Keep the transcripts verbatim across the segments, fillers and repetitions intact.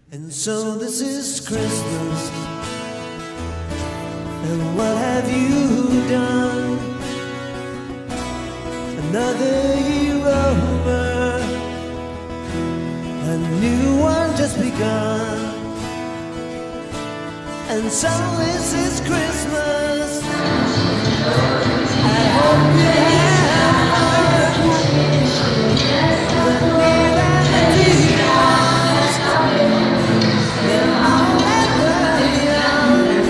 And so this is Christmas, and what have you done? Another year over, a new one just begun. And so this is Christmas, I hope you have fun. The near and the dear ones, they're all ever young.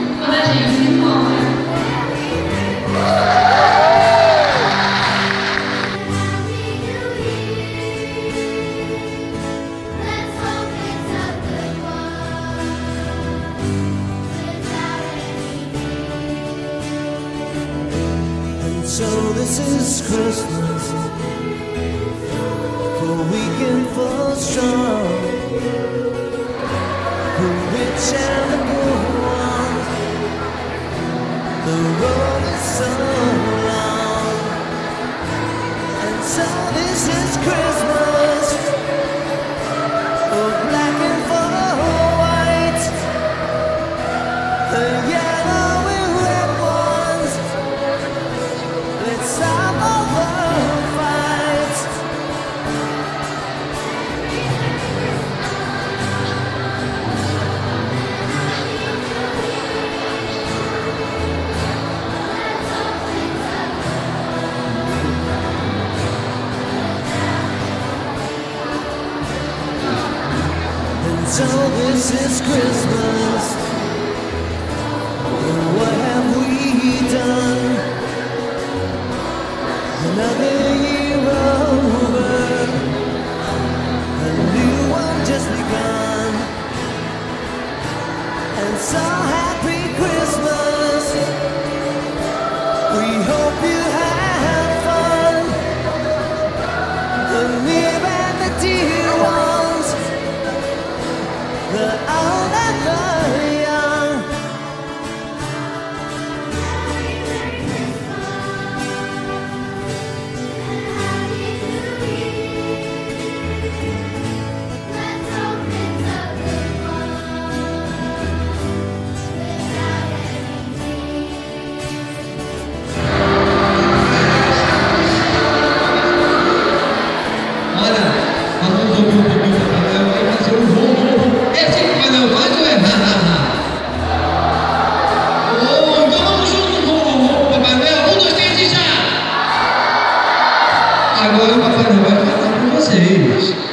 So this is Christmas, for weak and for strong, for rich and the poor ones. The road is so long, and so this is Christmas, for black and for white, the yellow and red ones. Let's stop all the fights. And so this is Christmas, and what have we done? Another year over, a new one just begun. And so happy Christmas, we hope you have fun. The near and the dear ones, the old and the young. Agora o Papai Noel vai falar com vocês.